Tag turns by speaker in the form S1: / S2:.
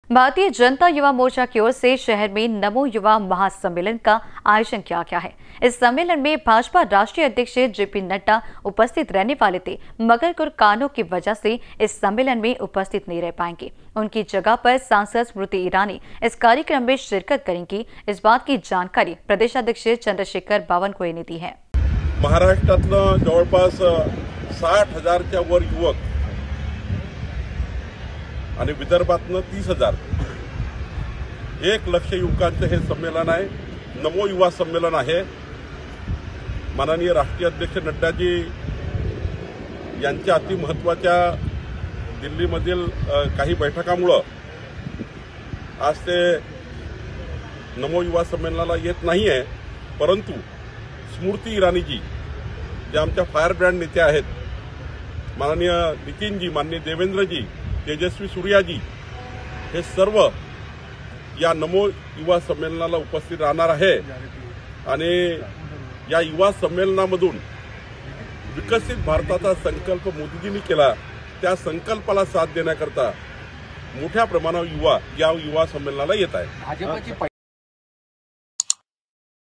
S1: भारतीय जनता युवा मोर्चा की ओर से शहर में नमो युवा महासम्मेलन का आयोजन किया गया है। इस सम्मेलन में भाजपा राष्ट्रीय अध्यक्ष जेपी नड्डा उपस्थित रहने वाले थे, मगर कुछ कारणों की वजह से इस सम्मेलन में उपस्थित नहीं रह पाएंगे। उनकी जगह पर सांसद स्मृति ईरानी इस कार्यक्रम में शिरकत करेंगी। इस बात की जानकारी प्रदेशाध्यक्ष चंद्रशेखर बावनकुळे ने दी है।
S2: महाराष्ट्रातलं जवळपास 60,000च्या वर युवक आणि विदर्भातनं 30,000 1 लाख युवकांचं हे संमेलन आहे। नमो युवा संमेलन आहे। माननीय राष्ट्रीय अध्यक्ष नड्डाजी यांच्या अति महत्त्वाच्या दिल्लीमधील काही बैठकांमुळे आज ते नमो युवा संमेलनाला येत नाहीये, परंतु स्मृती इरानीजी जे आमच्या फायर ब्रँड नेते आहेत, माननीय नितीनजी, माननीय देवेंद्रजी, तेजस्वी सूर्याजी, हे सर्व या नमो युवा संमेलनाला उपस्थित राहणार आहे। आणि या युवा संमेलनामधून विकसित भारताचा संकल्प मोदीजींनी केला, त्या संकल्पाला साथ देण्याकरता मोठ्या प्रमाणावर युवा या युवा संमेलनाला येत आहेत।